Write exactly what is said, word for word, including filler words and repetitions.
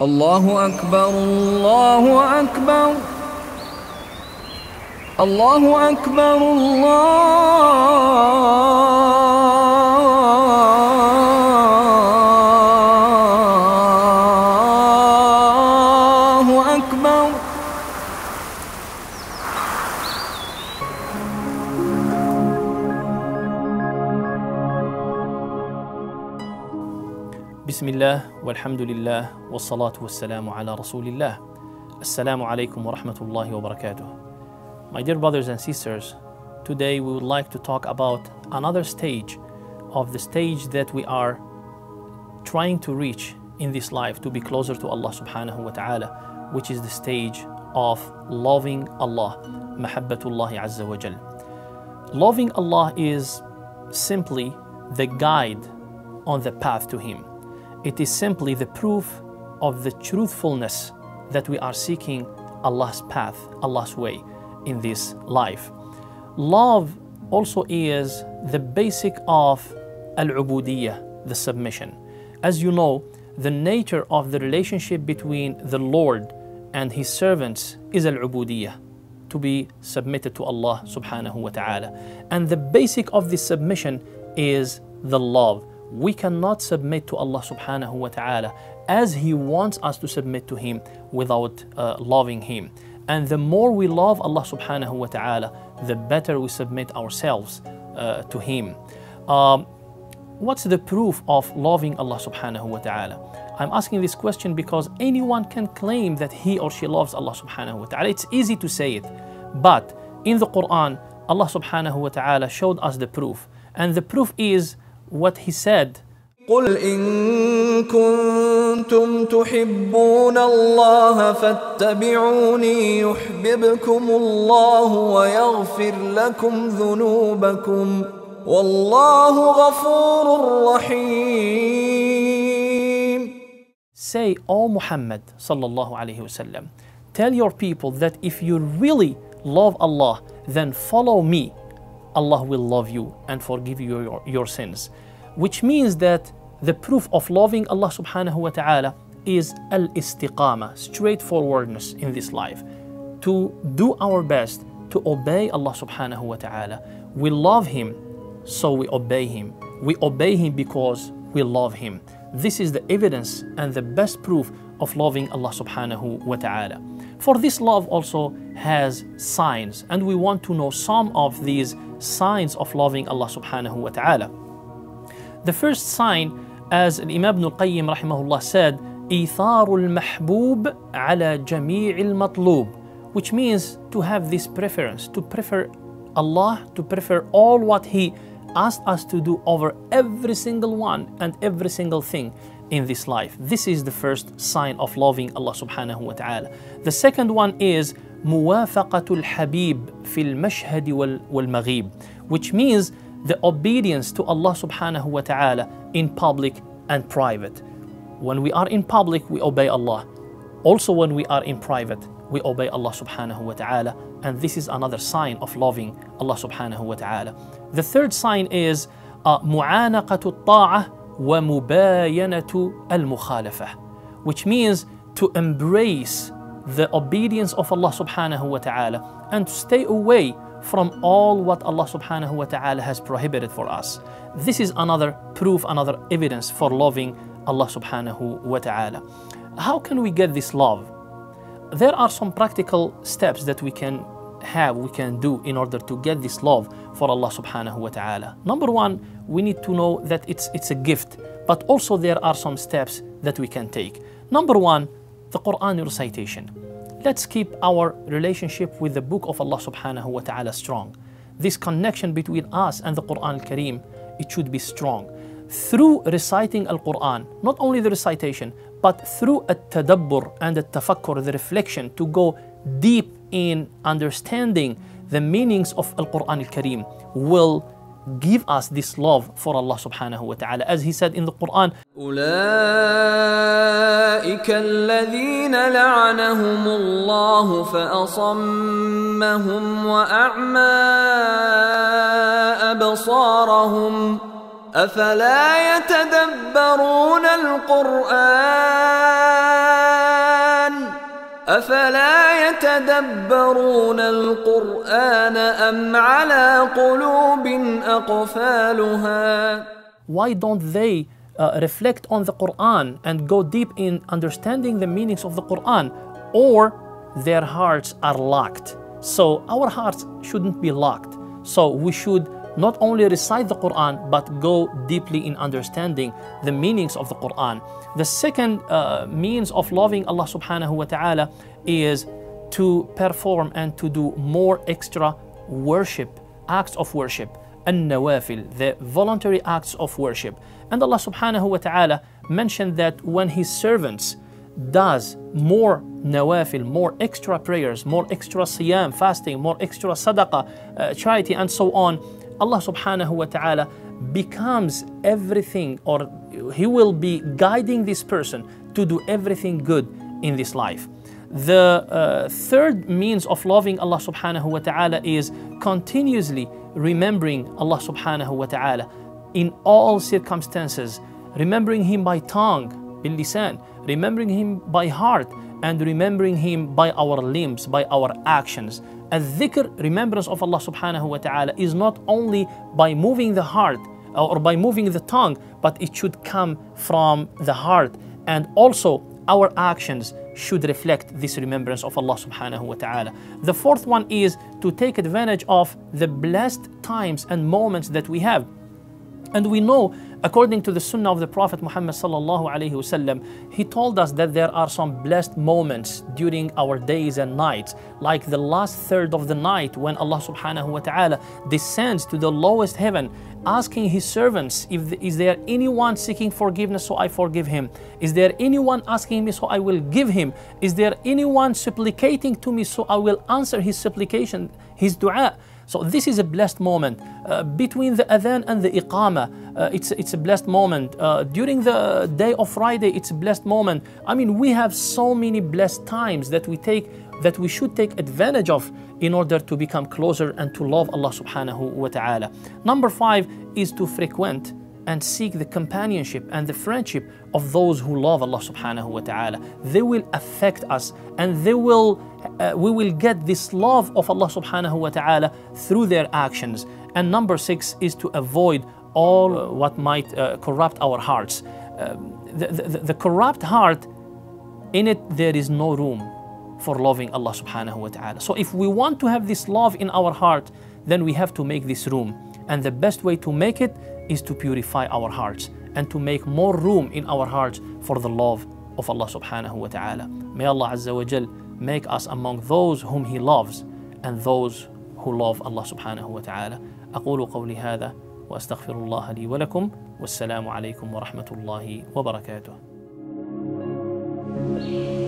الله أكبر الله أكبر الله أكبر الله أكبر. بسم الله والحمد لله والصلاة والسلام على رسول الله. Assalamu alaikum wa rahmatullahi wa barakatuh. My dear brothers and sisters, today we would like to talk about another stage of the stage that we are trying to reach in this life to be closer to Allah subhanahu wa ta'ala, which is the stage of loving Allah, mahabbatullahi azza wa jal. Loving Allah is simply the guide on the path to Him. It is simply the proof of the truthfulness that we are seeking Allah's path, Allah's way in this life. Love also is the basic of al-ubudiyyah, the submission. As you know, the nature of the relationship between the Lord and His servants is al-ubudiyyah, to be submitted to Allah subhanahu wa ta'ala. And the basic of this submission is the love. We cannot submit to Allah subhanahu wa ta'ala as He wants us to submit to Him without uh, loving Him. And the more we love Allah subhanahu wa ta'ala, the better we submit ourselves uh, to Him. Um, what's the proof of loving Allah subhanahu wa ta'ala? I'm asking this question because anyone can claim that he or she loves Allah subhanahu wa ta'ala. It's easy to say it, but in the Quran, Allah subhanahu wa ta'ala showed us the proof. And the proof is what He said. قل إن كنتم تحبون الله فاتبعوني يحببكم الله ويغفر لكم ذنوبكم والله غفور رحيم. Say, O Muhammad sallallahu alayhi wasallam, tell your people that if you really love Allah, then follow me. Allah will love you and forgive you your, your sins. Which means that the proof of loving Allah subhanahu wa ta'ala is al-istiqama, straightforwardness in this life. To do our best to obey Allah subhanahu wa ta'ala. We love Him, so we obey Him. We obey Him because we love Him. This is the evidence and the best proof of loving Allah subhanahu wa ta'ala. For this love also has signs, and we want to know some of these signs of loving Allah subhanahu wa ta'ala. The first sign, as Imam Ibn al-Qayyim rahimahullah said, إِيثَارُ الْمَحْبُوبِ عَلَى جَمِيعِ الْمَطْلُوبِ, which means to have this preference, to prefer Allah, to prefer all what He asked us to do over every single one and every single thing in this life. This is the first sign of loving Allah subhanahu wa ta'ala. The second one is موافقة الحبيب في المشهد والمغيب, which means the obedience to Allah subhanahu wa ta'ala in public and private. When we are in public, we obey Allah. Also when we are in private, we obey Allah subhanahu wa ta'ala. And this is another sign of loving Allah subhanahu wa ta'ala. The third sign is معانقة الطاعة ومباينة المخالفة, which means to embrace the obedience of Allah subhanahu wa ta'ala and to stay away from all what Allah subhanahu wa ta'ala has prohibited for us. This is another proof, another evidence for loving Allah subhanahu wa ta'ala. How can we get this love? There are some practical steps that we can have, we can do in order to get this love for Allah subhanahu wa ta'ala. Number one, we need to know that it's, it's a gift, but also there are some steps that we can take. Number one, the Quran recitation. Let's keep our relationship with the book of Allah subhanahu wa ta'ala strong. This connection between us and the Quran al-Kareem, it should be strong. Through reciting al-Quran, not only the recitation, but through at-tadabbur and at-tafakkur, the reflection, to go deep in understanding the meanings of al-Quran al-Kareem will give us this love for Allah subhanahu wa ta'ala. As He said in the Quran, أولئك الذين لعنهم الله فأصمهم وأعمى أبصارهم أفلا يتدبرون القرآن أفلا يتدبرون القرآن أم على قلوب أقفالها. Why don't they uh, reflect on the Quran and go deep in understanding the meanings of the Quran, or their hearts are locked? So our hearts shouldn't be locked. So we should not only recite the Quran, but go deeply in understanding the meanings of the Quran. The second uh, means of loving Allah subhanahu wa ta'ala is to perform and to do more extra worship, acts of worship, an-nawafil, the voluntary acts of worship. And Allah subhanahu wa ta'ala mentioned that when His servants does more nawafil, more extra prayers, more extra siyam, fasting, more extra sadaqah, uh, charity, and so on, Allah subhanahu wa ta'ala becomes everything, or He will be guiding this person to do everything good in this life. The uh, third means of loving Allah subhanahu wa ta'ala is continuously remembering Allah subhanahu wa ta'ala in all circumstances, remembering Him by tongue, bil lisan, remembering Him by heart, and remembering Him by our limbs, by our actions. Al-dhikr, remembrance of Allah subhanahu wa ta'ala, is not only by moving the heart or by moving the tongue, but it should come from the heart. And also our actions should reflect this remembrance of Allah subhanahu wa ta'ala. The fourth one is to take advantage of the blessed times and moments that we have. And we know, according to the sunnah of the Prophet Muhammad sallallahu alayhi wasallam, he told us that there are some blessed moments during our days and nights, like the last third of the night when Allah subhanahu wa ta'ala descends to the lowest heaven, asking His servants, if is there anyone seeking forgiveness, so I forgive him? Is there anyone asking me, so I will give him? Is there anyone supplicating to me, so I will answer his supplication, his dua? So this is a blessed moment. Uh, between the adhan and the iqamah, uh, it's, it's a blessed moment. Uh, during the day of Friday, it's a blessed moment. I mean, we have so many blessed times that we take, that we should take advantage of in order to become closer and to love Allah subhanahu wa ta'ala. Number five is to frequent and seek the companionship and the friendship of those who love Allah subhanahu wa ta'ala. They will affect us, and they will uh, we will get this love of Allah subhanahu wa ta'ala through their actions. And number six is to avoid all uh, what might uh, corrupt our hearts. Uh, the, the, the corrupt heart, in it there is no room for loving Allah subhanahu wa ta'ala. So if we want to have this love in our heart, then we have to make this room. And the best way to make it is to purify our hearts and to make more room in our hearts for the love of Allah subhanahu wa ta'ala. May Allah Azza wa Jal make us among those whom He loves and those who love Allah subhanahu wa ta'ala. أقول قولي هذا وأستغفر الله لي ولكم والسلام عليكم ورحمة الله وبركاته.